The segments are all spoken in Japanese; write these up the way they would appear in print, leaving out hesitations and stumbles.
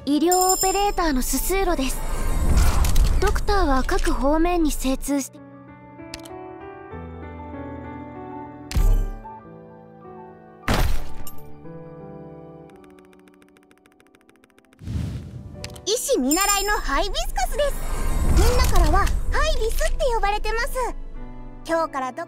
医療オペレーターのススーロです。ドクターは各方面に精通して、 医師見習いのハイビスカスです。みんなからはハイビスって呼ばれてます。今日から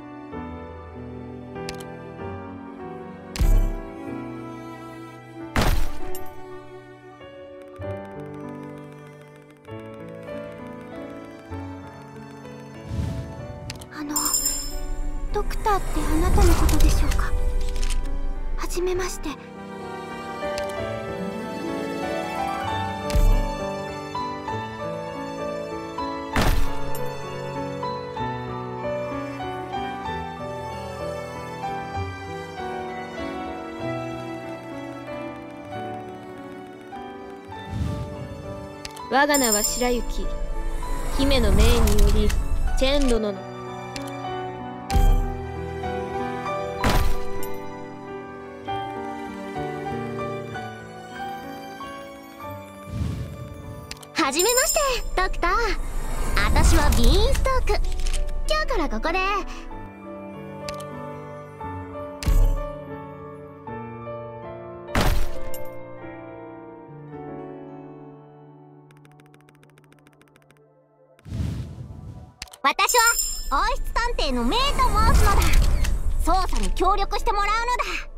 ドクターってあなたのことでしょうか。はじめまして。 我が名は白雪。姫の命によりチェン殿のはじめまして、ドクター。私はビーンストーク。今日からここで私は王室探偵のメイと申すのだ。捜査に協力してもらうのだ。